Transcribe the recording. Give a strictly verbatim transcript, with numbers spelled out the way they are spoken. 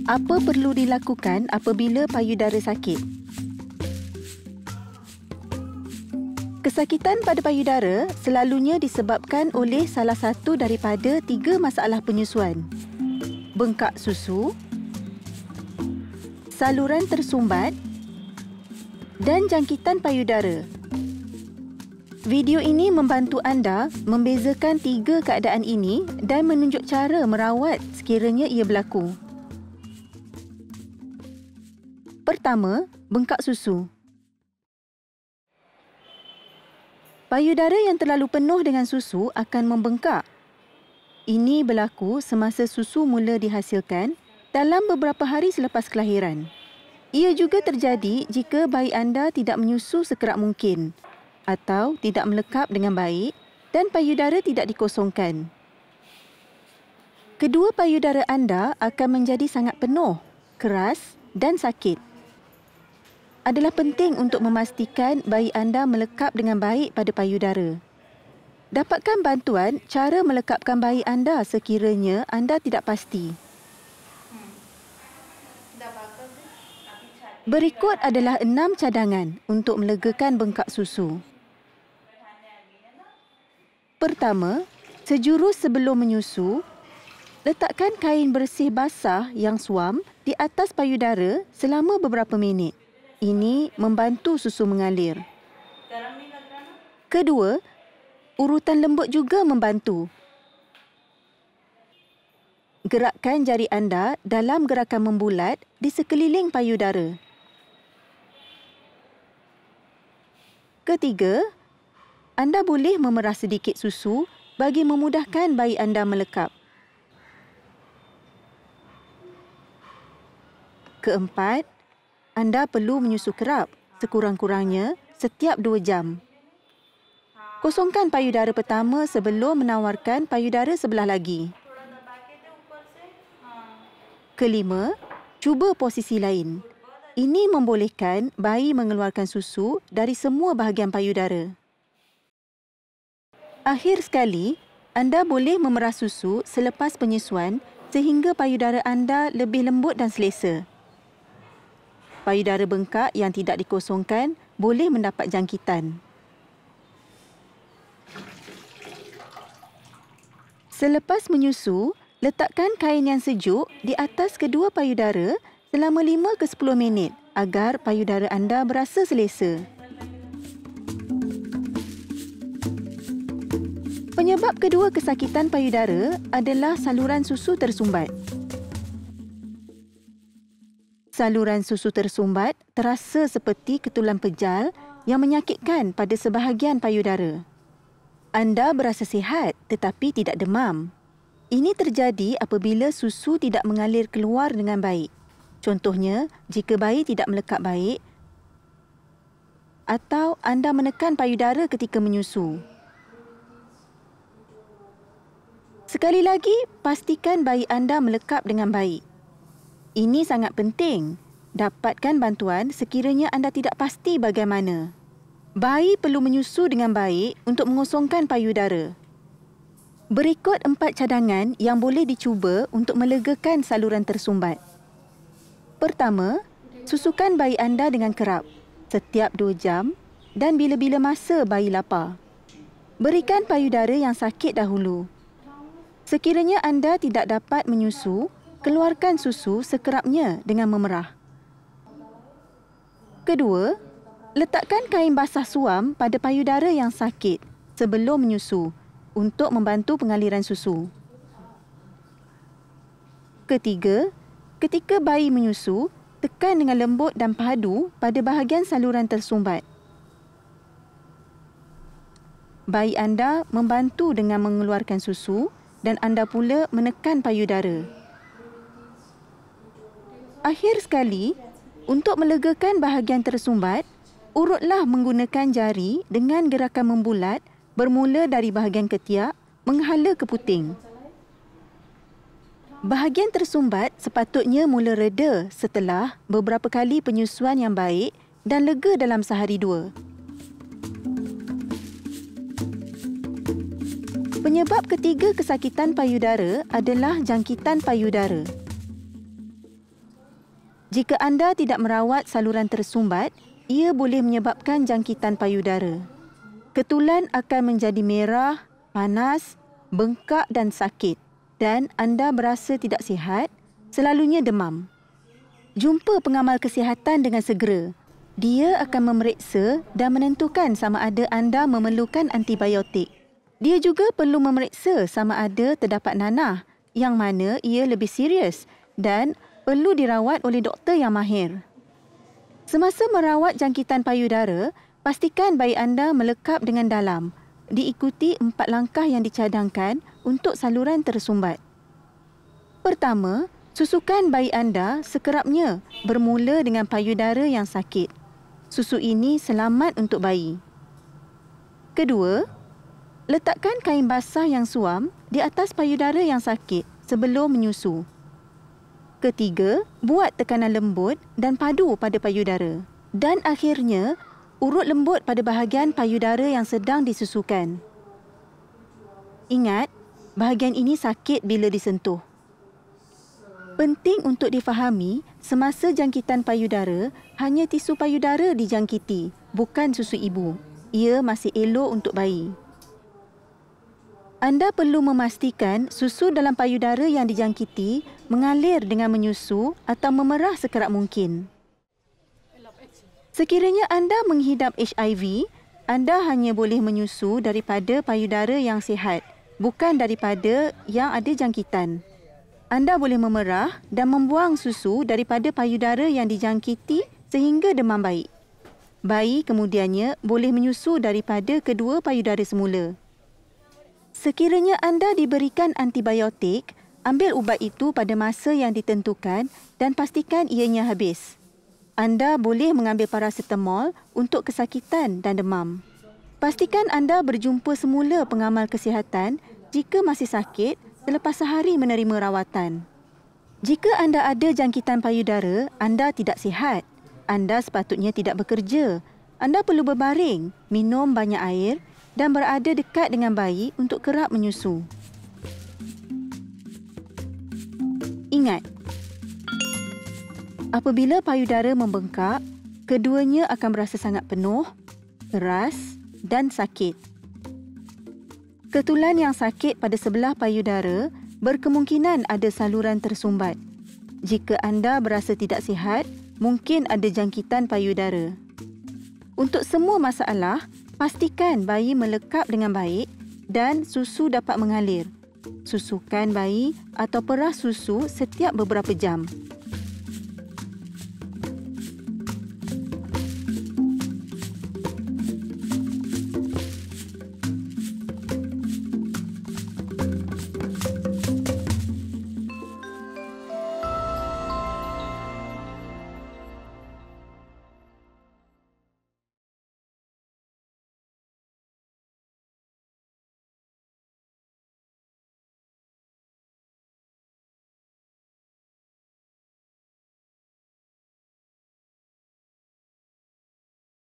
Apa perlu dilakukan apabila payudara sakit? Kesakitan pada payudara selalunya disebabkan oleh salah satu daripada tiga masalah penyusuan. Bengkak susu, saluran tersumbat dan jangkitan payudara. Video ini membantu anda membezakan tiga keadaan ini dan menunjuk cara merawat sekiranya ia berlaku. Pertama, bengkak susu. Payudara yang terlalu penuh dengan susu akan membengkak. Ini berlaku semasa susu mula dihasilkan dalam beberapa hari selepas kelahiran. Ia juga terjadi jika bayi anda tidak menyusu sekerap mungkin atau tidak melekap dengan baik dan payudara tidak dikosongkan. Kedua payudara anda akan menjadi sangat penuh, keras dan sakit. Adalah penting untuk memastikan bayi anda melekap dengan baik pada payudara. Dapatkan bantuan cara melekapkan bayi anda sekiranya anda tidak pasti. Berikut adalah enam cadangan untuk melegakan bengkak susu. Pertama, sejurus sebelum menyusu, letakkan kain bersih basah yang suam di atas payudara selama beberapa minit. Ini membantu susu mengalir. Kedua, urutan lembut juga membantu. Gerakkan jari anda dalam gerakan membulat di sekeliling payudara. Ketiga, anda boleh memerah sedikit susu bagi memudahkan bayi anda melekap. Keempat, anda perlu menyusu kerap, sekurang-kurangnya setiap dua jam. Kosongkan payudara pertama sebelum menawarkan payudara sebelah lagi. Kelima, cuba posisi lain. Ini membolehkan bayi mengeluarkan susu dari semua bahagian payudara. Akhir sekali, anda boleh memerah susu selepas penyusuan sehingga payudara anda lebih lembut dan selesa. Payudara bengkak yang tidak dikosongkan boleh mendapat jangkitan. Selepas menyusu, letakkan kain yang sejuk di atas kedua payudara selama lima ke sepuluh minit agar payudara anda berasa selesa. Penyebab kedua kesakitan payudara adalah saluran susu tersumbat. Saluran susu tersumbat terasa seperti ketulan pejal yang menyakitkan pada sebahagian payudara. Anda berasa sihat tetapi tidak demam. Ini terjadi apabila susu tidak mengalir keluar dengan baik. Contohnya, jika bayi tidak melekap baik atau anda menekan payudara ketika menyusu. Sekali lagi, pastikan bayi anda melekap dengan baik. Ini sangat penting. Dapatkan bantuan sekiranya anda tidak pasti bagaimana. Bayi perlu menyusu dengan baik untuk mengosongkan payudara. Berikut empat cadangan yang boleh dicuba untuk melegakan saluran tersumbat. Pertama, susukan bayi anda dengan kerap setiap dua jam dan bila-bila masa bayi lapar. Berikan payudara yang sakit dahulu. Sekiranya anda tidak dapat menyusu, keluarkan susu sekerapnya dengan memerah. Kedua, letakkan kain basah suam pada payudara yang sakit sebelum menyusu untuk membantu pengaliran susu. Ketiga, ketika bayi menyusu, tekan dengan lembut dan padu pada bahagian saluran tersumbat. Bayi anda membantu dengan mengeluarkan susu dan anda pula menekan payudara. Akhir sekali, untuk melegakan bahagian tersumbat, urutlah menggunakan jari dengan gerakan membulat bermula dari bahagian ketiak menghala ke puting. Bahagian tersumbat sepatutnya mula reda setelah beberapa kali penyusuan yang baik dan lega dalam sehari dua. Penyebab ketiga kesakitan payudara adalah jangkitan payudara. Jika anda tidak merawat saluran tersumbat, ia boleh menyebabkan jangkitan payudara. Ketulan akan menjadi merah, panas, bengkak dan sakit dan anda berasa tidak sihat, selalunya demam. Jumpa pengamal kesihatan dengan segera. Dia akan memeriksa dan menentukan sama ada anda memerlukan antibiotik. Dia juga perlu memeriksa sama ada terdapat nanah yang mana ia lebih serius dan perlu dirawat oleh doktor yang mahir. Semasa merawat jangkitan payudara, pastikan bayi anda melekap dengan dalam, diikuti empat langkah yang dicadangkan untuk saluran tersumbat. Pertama, susukan bayi anda sekerapnya bermula dengan payudara yang sakit. Susu ini selamat untuk bayi. Kedua, letakkan kain basah yang suam di atas payudara yang sakit sebelum menyusu. Ketiga, buat tekanan lembut dan padu pada payudara. Dan akhirnya, urut lembut pada bahagian payudara yang sedang disusukan. Ingat, bahagian ini sakit bila disentuh. Penting untuk difahami, semasa jangkitan payudara, hanya tisu payudara dijangkiti, bukan susu ibu. Ia masih elok untuk bayi. Anda perlu memastikan susu dalam payudara yang dijangkiti mengalir dengan menyusu atau memerah sekerap mungkin. Sekiranya anda menghidap H I V, anda hanya boleh menyusu daripada payudara yang sihat, bukan daripada yang ada jangkitan. Anda boleh memerah dan membuang susu daripada payudara yang dijangkiti sehingga demam baik. Bayi kemudiannya boleh menyusu daripada kedua payudara semula. Sekiranya anda diberikan antibiotik, ambil ubat itu pada masa yang ditentukan dan pastikan ianya habis. Anda boleh mengambil paracetamol untuk kesakitan dan demam. Pastikan anda berjumpa semula pengamal kesihatan jika masih sakit selepas sehari menerima rawatan. Jika anda ada jangkitan payudara, anda tidak sihat. Anda sepatutnya tidak bekerja. Anda perlu berbaring, minum banyak air dan berada dekat dengan bayi untuk kerap menyusu. Ingat, apabila payudara membengkak, keduanya akan berasa sangat penuh, keras dan sakit. Ketulan yang sakit pada sebelah payudara berkemungkinan ada saluran tersumbat. Jika anda berasa tidak sihat, mungkin ada jangkitan payudara. Untuk semua masalah, pastikan bayi melekap dengan baik dan susu dapat mengalir. Susukan bayi atau perah susu setiap beberapa jam.